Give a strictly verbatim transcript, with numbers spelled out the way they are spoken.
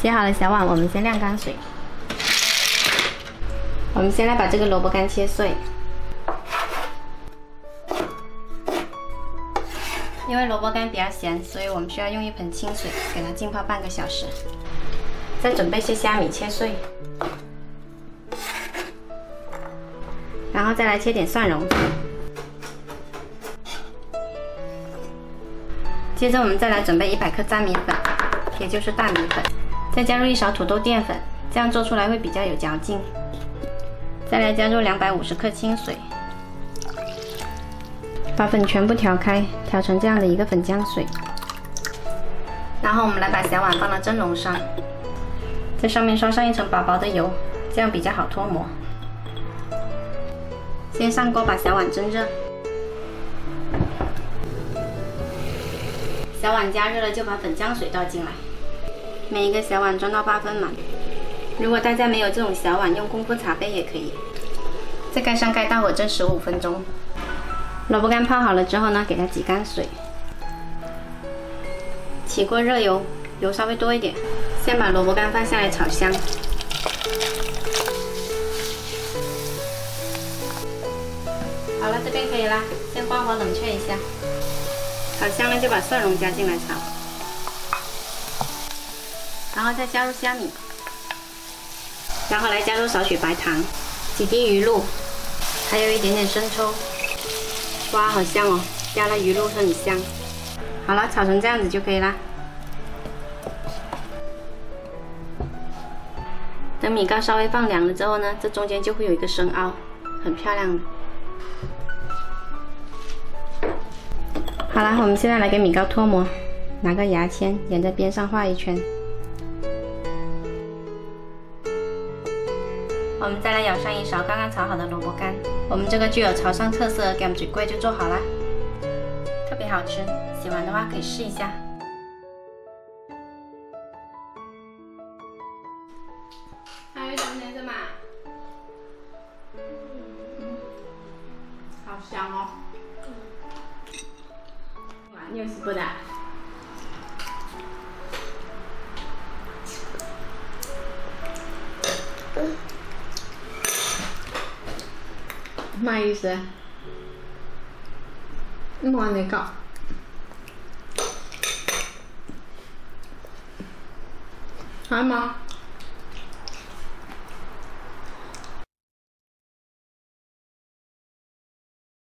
切好了小碗，我们先晾干水。我们先来把这个萝卜干切碎。因为萝卜干比较咸，所以我们需要用一盆清水给它浸泡半个小时。再准备些虾米切碎，然后再来切点蒜蓉。接着我们再来准备一百克粘米粉，也就是大米粉，再加入一勺土豆淀粉，这样做出来会比较有嚼劲。再来加入两百五十克清水。 把粉全部调开，调成这样的一个粉浆水。然后我们来把小碗放到蒸笼上，在上面刷上一层薄薄的油，这样比较好脱模。先上锅把小碗蒸热，小碗加热了就把粉浆水倒进来，每一个小碗装到八分满。如果大家没有这种小碗，用功夫茶杯也可以。再盖上盖，大火蒸十五分钟。 萝卜干泡好了之后呢，给它挤干水。起锅热油，油稍微多一点。先把萝卜干放下来炒香。好了，这边可以啦，先关火冷却一下。炒香了就把蒜蓉加进来炒，然后再加入虾米，然后来加入少许白糖，几滴鱼露，还有一点点生抽。 哇，好香哦！加了鱼露很香。好了，炒成这样子就可以啦。等米糕稍微放凉了之后呢，这中间就会有一个深凹，很漂亮的。好了，我们现在来给米糕脱模，拿个牙签沿着边上画一圈。我们再来舀上一勺刚刚炒好的萝卜干。 我们这个具有潮汕特色的咸水粿就做好啦，特别好吃，喜欢的话可以试一下。还有一点点什么？好香哦！哇，你有吃过的？咩意思？冇人哋教。係嘛？